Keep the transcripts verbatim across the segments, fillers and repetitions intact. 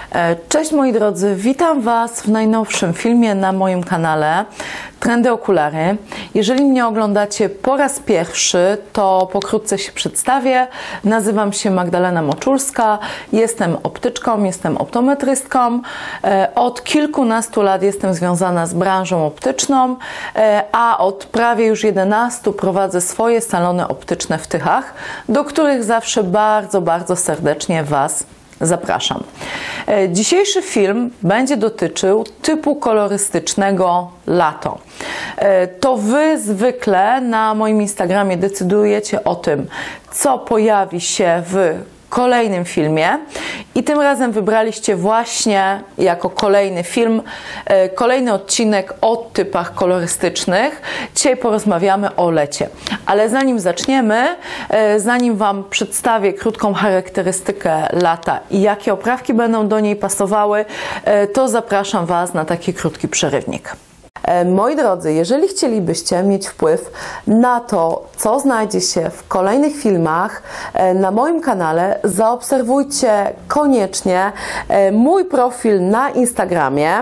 Cześć moi drodzy, witam Was w najnowszym filmie na moim kanale Trendy Okulary. Jeżeli mnie oglądacie po raz pierwszy, to pokrótce się przedstawię. Nazywam się Magdalena Moczulska, jestem optyczką, jestem optometrystką. Od kilkunastu lat jestem związana z branżą optyczną, a od prawie już jedenastu prowadzę swoje salony optyczne w Tychach, do których zawsze bardzo, bardzo serdecznie Was zapraszam. Dzisiejszy film będzie dotyczył typu kolorystycznego lato. To Wy zwykle na moim Instagramie decydujecie o tym, co pojawi się w kolejnym filmie i tym razem wybraliście właśnie jako kolejny film, kolejny odcinek o typach kolorystycznych. Dzisiaj porozmawiamy o lecie. Ale zanim zaczniemy, zanim Wam przedstawię krótką charakterystykę lata i jakie oprawki będą do niej pasowały, to zapraszam Was na taki krótki przerywnik. Moi drodzy, jeżeli chcielibyście mieć wpływ na to, co znajdzie się w kolejnych filmach na moim kanale, zaobserwujcie koniecznie mój profil na Instagramie.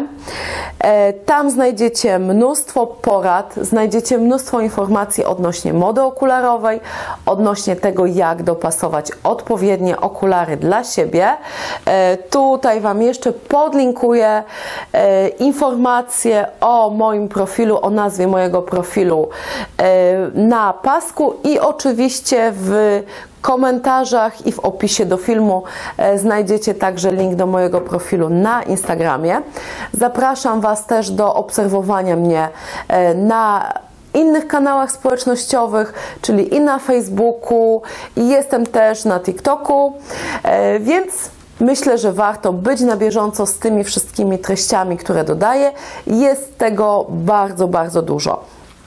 Tam znajdziecie mnóstwo porad, znajdziecie mnóstwo informacji odnośnie mody okularowej, odnośnie tego, jak dopasować odpowiednie okulary dla siebie. Tutaj Wam jeszcze podlinkuję informacje o moim profilu, o nazwie mojego profilu na pasku i oczywiście w komentarzach i w opisie do filmu znajdziecie także link do mojego profilu na Instagramie. Zapraszam Was też do obserwowania mnie na innych kanałach społecznościowych, czyli i na Facebooku, i jestem też na TikToku, więc myślę, że warto być na bieżąco z tymi wszystkimi treściami, które dodaję. Jest tego bardzo, bardzo dużo.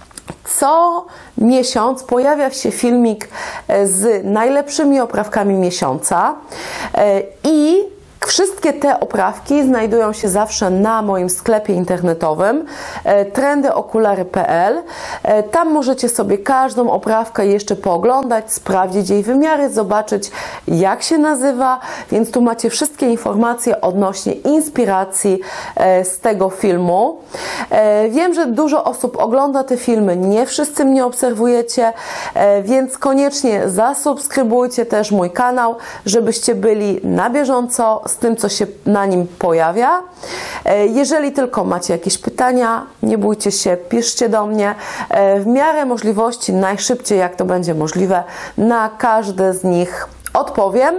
Co miesiąc pojawia się filmik z najlepszymi oprawkami miesiąca i wszystkie te oprawki znajdują się zawsze na moim sklepie internetowym trendy okulary kropka p l. Tam możecie sobie każdą oprawkę jeszcze pooglądać, sprawdzić jej wymiary, zobaczyć, jak się nazywa, więc tu macie wszystkie informacje odnośnie inspiracji z tego filmu. Wiem, że dużo osób ogląda te filmy, nie wszyscy mnie obserwujecie, więc koniecznie zasubskrybujcie też mój kanał, żebyście byli na bieżąco z tym, co się na nim pojawia. Jeżeli tylko macie jakieś pytania, nie bójcie się, piszcie do mnie. W miarę możliwości, najszybciej jak to będzie możliwe, na każde z nich odpowiem.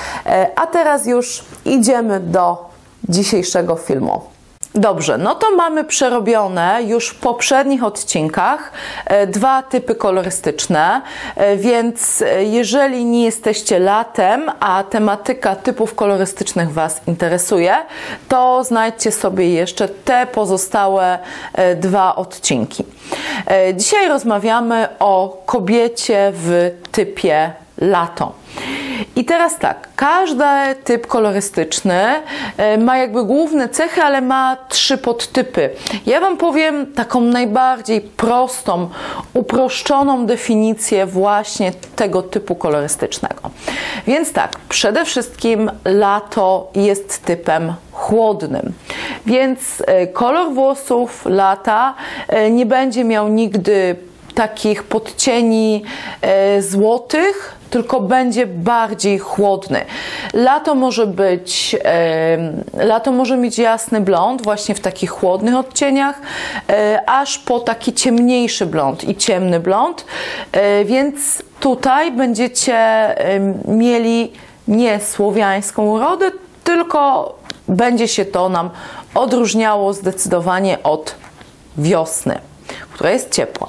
A teraz już idziemy do dzisiejszego filmu. Dobrze, no to mamy przerobione już w poprzednich odcinkach dwa typy kolorystyczne, więc jeżeli nie jesteście latem, a tematyka typów kolorystycznych Was interesuje, to znajdźcie sobie jeszcze te pozostałe dwa odcinki. Dzisiaj rozmawiamy o kobiecie w typie lato. I teraz tak, każdy typ kolorystyczny ma jakby główne cechy, ale ma trzy podtypy. Ja Wam powiem taką najbardziej prostą, uproszczoną definicję właśnie tego typu kolorystycznego. Więc tak, przede wszystkim lato jest typem chłodnym, więc kolor włosów lata nie będzie miał nigdy takich podcieni e, złotych, tylko będzie bardziej chłodny. Lato może być, e, lato może mieć jasny blond, właśnie w takich chłodnych odcieniach, e, aż po taki ciemniejszy blond i ciemny blond, e, więc tutaj będziecie e, mieli nie słowiańską urodę, tylko będzie się to nam odróżniało zdecydowanie od wiosny, która jest ciepła.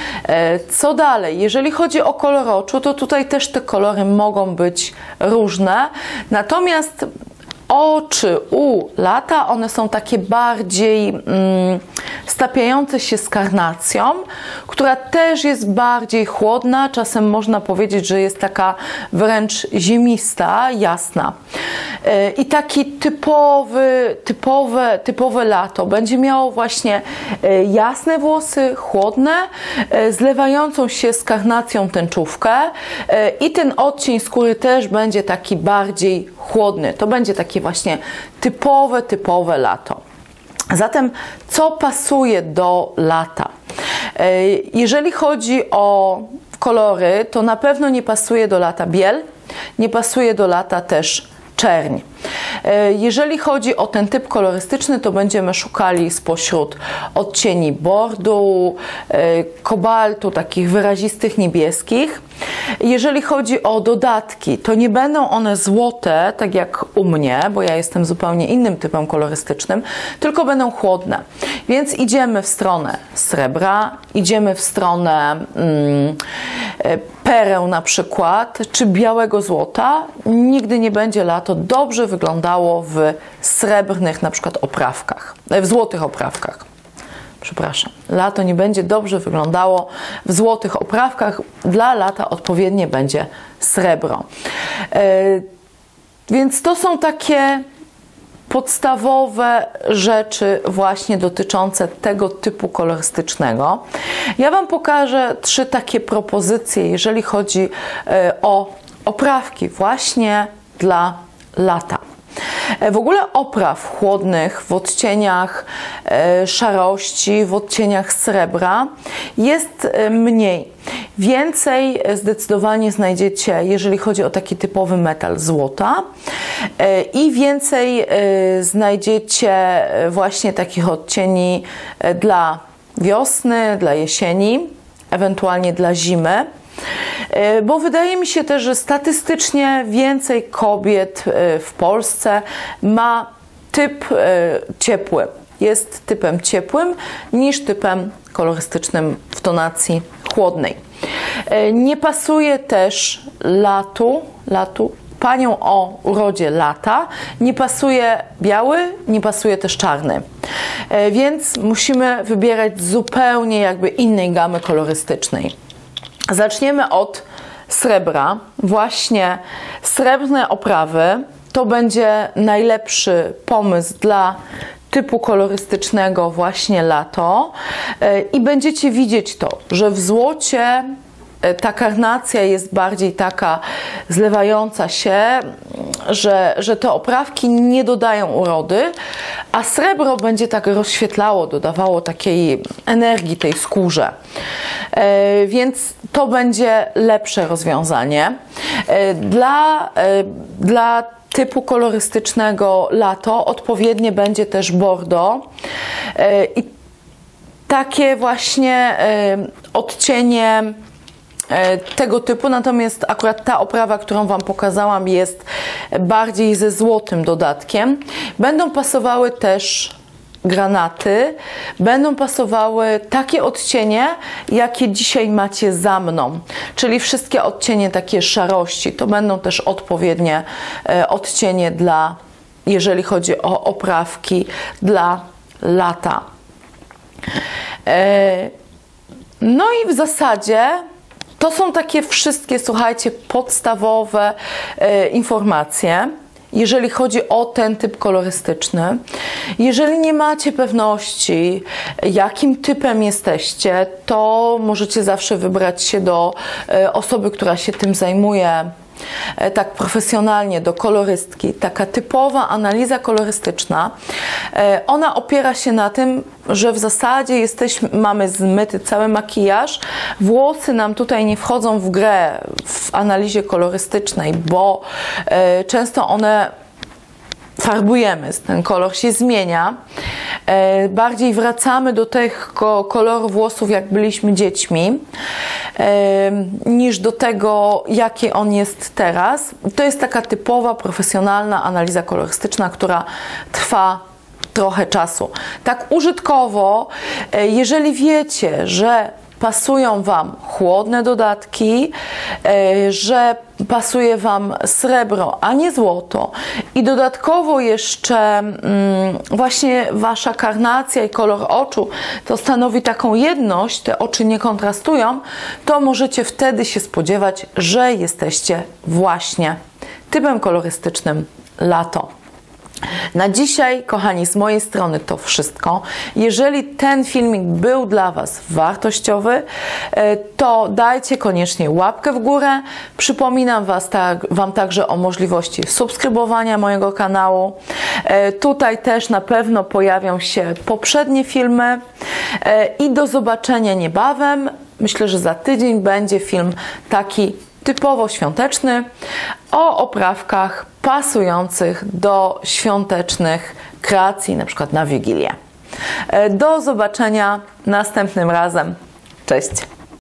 Co dalej? Jeżeli chodzi o kolor oczu, to tutaj też te kolory mogą być różne, natomiast oczy u lata, one są takie bardziej, mm, stapiające się z karnacją, która też jest bardziej chłodna, czasem można powiedzieć, że jest taka wręcz ziemista, jasna. I taki typowy, typowe, typowe lato będzie miało właśnie jasne włosy, chłodne, zlewającą się z karnacją tęczówkę i ten odcień skóry też będzie taki bardziej chłodny. To będzie takie właśnie typowe, typowe lato. Zatem co pasuje do lata? Jeżeli chodzi o kolory, to na pewno nie pasuje do lata biel, nie pasuje do lata też czerń. Jeżeli chodzi o ten typ kolorystyczny, to będziemy szukali spośród odcieni bordu, kobaltu, takich wyrazistych niebieskich. Jeżeli chodzi o dodatki, to nie będą one złote, tak jak u mnie, bo ja jestem zupełnie innym typem kolorystycznym, tylko będą chłodne. Więc idziemy w stronę srebra, idziemy w stronę mm, pereł na przykład, czy białego złota. Nigdy nie będzie lato dobrze wyglądało w srebrnych na przykład oprawkach, w złotych oprawkach. Przepraszam, lato nie będzie dobrze wyglądało w złotych oprawkach, dla lata odpowiednie będzie srebro. Yy, więc to są takie podstawowe rzeczy właśnie dotyczące tego typu kolorystycznego. Ja Wam pokażę trzy takie propozycje, jeżeli chodzi yy, o oprawki właśnie dla lata. W ogóle opraw chłodnych w odcieniach e, szarości, w odcieniach srebra jest e, mniej. Więcej zdecydowanie znajdziecie, jeżeli chodzi o taki typowy metal, złota e, i więcej e, znajdziecie właśnie takich odcieni e, dla wiosny, dla jesieni, ewentualnie dla zimy. Bo wydaje mi się też, że statystycznie więcej kobiet w Polsce ma typ ciepły. Jest typem ciepłym niż typem kolorystycznym w tonacji chłodnej. Nie pasuje też latu, latu paniom o urodzie lata, nie pasuje biały, nie pasuje też czarny. Więc musimy wybierać zupełnie jakby innej gamy kolorystycznej. Zaczniemy od srebra. Właśnie srebrne oprawy to będzie najlepszy pomysł dla typu kolorystycznego właśnie lato i będziecie widzieć to, że w złocie ta karnacja jest bardziej taka zlewająca się, że, że te oprawki nie dodają urody, a srebro będzie tak rozświetlało, dodawało takiej energii tej skórze. E, więc to będzie lepsze rozwiązanie. E, dla, e, dla typu kolorystycznego lato odpowiednie będzie też bordo e, i takie właśnie e, odcienie tego typu, natomiast akurat ta oprawa, którą Wam pokazałam, jest bardziej ze złotym dodatkiem. Będą pasowały też granaty, będą pasowały takie odcienie, jakie dzisiaj macie za mną, czyli wszystkie odcienie takie szarości. To będą też odpowiednie odcienie dla, jeżeli chodzi o oprawki dla lata. No i w zasadzie to są takie wszystkie, słuchajcie, podstawowe e, informacje, jeżeli chodzi o ten typ kolorystyczny. Jeżeli nie macie pewności, jakim typem jesteście, to możecie zawsze wybrać się do e, osoby, która się tym zajmuje e, tak profesjonalnie, do kolorystki. Taka typowa analiza kolorystyczna, e, ona opiera się na tym, że w zasadzie jesteśmy, mamy zmyty cały makijaż, włosy nam tutaj nie wchodzą w grę w analizie kolorystycznej, bo e, często one farbujemy, ten kolor się zmienia, e, bardziej wracamy do tego koloru włosów, jak byliśmy dziećmi, e, niż do tego, jaki on jest teraz. To jest taka typowa, profesjonalna analiza kolorystyczna, która trwa trochę czasu. Tak użytkowo, jeżeli wiecie, że pasują Wam chłodne dodatki, że pasuje Wam srebro, a nie złoto i dodatkowo jeszcze mm, właśnie Wasza karnacja i kolor oczu to stanowi taką jedność, te oczy nie kontrastują, to możecie wtedy się spodziewać, że jesteście właśnie typem kolorystycznym lato. Na dzisiaj, kochani, z mojej strony to wszystko. Jeżeli ten filmik był dla Was wartościowy, to dajcie koniecznie łapkę w górę. Przypominam Was tak, Wam także o możliwości subskrybowania mojego kanału. Tutaj też na pewno pojawią się poprzednie filmy i do zobaczenia niebawem. Myślę, że za tydzień będzie film taki typowo świąteczny o oprawkach pasujących do świątecznych kreacji, na przykład na Wigilię. Do zobaczenia następnym razem. Cześć!